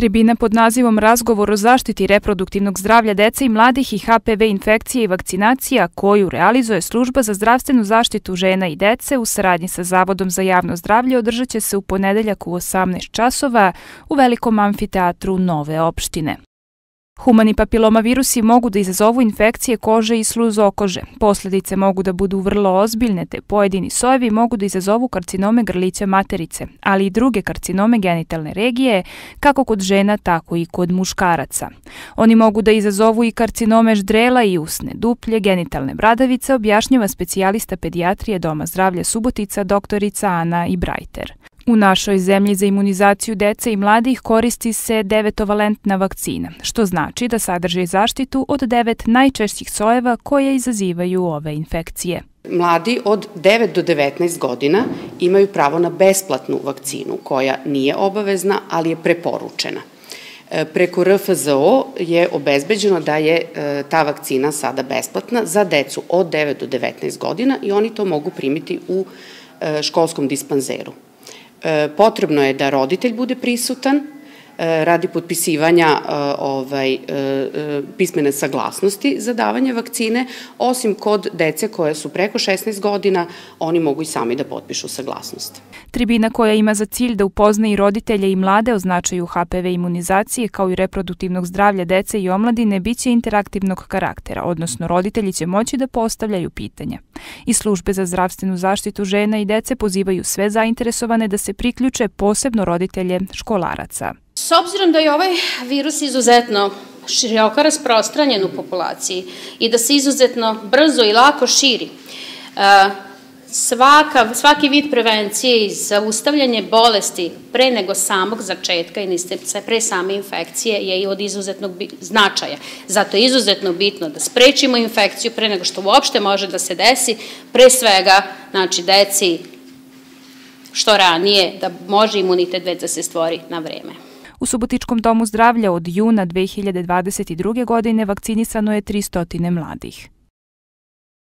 Tribina pod nazivom Razgovor o zaštiti reproduktivnog zdravlja dece i mladih i HPV infekcije i vakcinacija, koju realizuje Služba za zdravstvenu zaštitu žena i dece u saradnji sa Zavodom za javno zdravlje, održat će se u ponedeljak u 18 časova u Velikom amfiteatru Nove opštine. Humani papilomavirusi mogu da izazovu infekcije kože i sluzokože. Posledice mogu da budu vrlo ozbiljne, te pojedini sojevi mogu da izazovu karcinome grlića materice, ali i druge karcinome genitalne regije, kako kod žena, tako i kod muškaraca. Oni mogu da izazovu i karcinome ždrela i usne duplje, genitalne bradavice, objašnjava specijalista pedijatrije Doma zdravlja Subotica doktorica Ana Ibrajter. U našoj zemlji za imunizaciju dece i mladih koristi se 9-valentna vakcina, što znači da sadrži zaštitu od 9 najčešćih sojeva koje izazivaju ove infekcije. Mladi od 9 do 19 godina imaju pravo na besplatnu vakcinu koja nije obavezna, ali je preporučena. Preko RFZO je obezbeđeno da je ta vakcina sada besplatna za decu od 9 do 19 godina i oni to mogu primiti u školskom dispanzeru. Potrebno je da roditelj bude prisutan radi potpisivanja pismene saglasnosti za davanje vakcine, osim kod dece koje su preko 16 godina, oni mogu i sami da potpišu saglasnost. Tribina koja ima za cilj da upozna i roditelje i mlade o značaju HPV imunizacije kao i reproduktivnog zdravlja dece i omladine biće interaktivnog karaktera, odnosno roditelji će moći da postavljaju pitanja. Iz Službe za zdravstvenu zaštitu žena i dece pozivaju sve zainteresovane da se priključe, posebno roditelje školaraca. S obzirom da je ovaj virus izuzetno široko rasprostranjen u populaciji i da se izuzetno brzo i lako širi, svaki vid prevencije i zaustavljanje bolesti pre nego samog začetka i pre same infekcije je i od izuzetnog značaja. Zato je izuzetno bitno da sprečimo infekciju pre nego što uopšte može da se desi, pre svega, znači, deci što ranije, da može imunitet već da se stvori na vreme. U Subotičkom domu zdravlja od juna 2022. godine vakcinisano je 300 mladih.